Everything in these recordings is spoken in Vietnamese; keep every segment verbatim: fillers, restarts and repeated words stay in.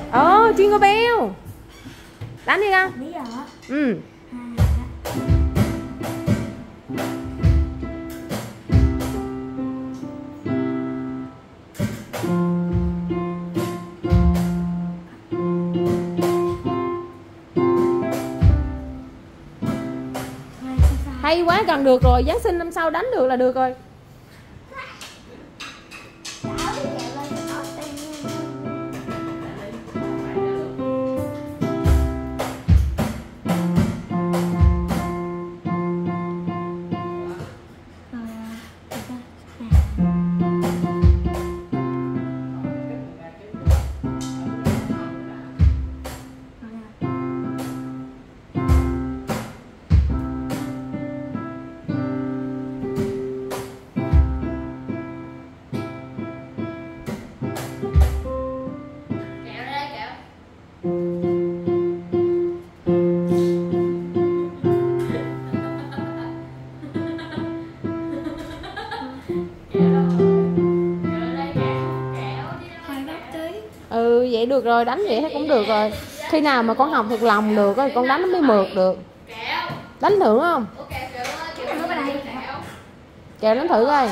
Ờ, Jingle Bell. Đánh đi con. Bây giờ á. Ừ. Hay quá, gần được rồi. Giáng sinh năm sau đánh được là được rồi. Ừ, vậy được rồi, đánh vậy thấy cũng được rồi. Khi nào mà con học thuộc lòng được thì con đánh nó mới mượt được. Đánh thử không? Kẹo đánh thử coi.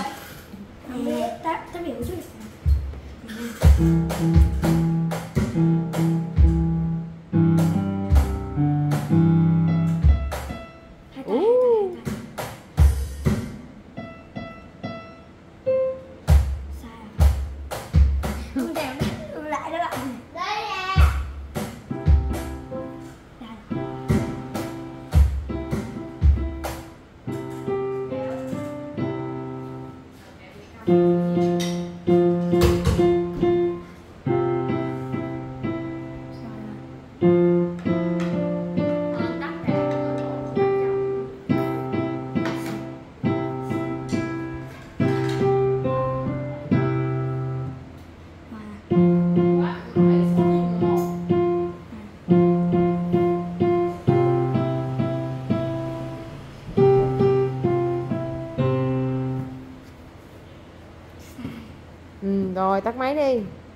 Ừ, rồi tắt máy đi.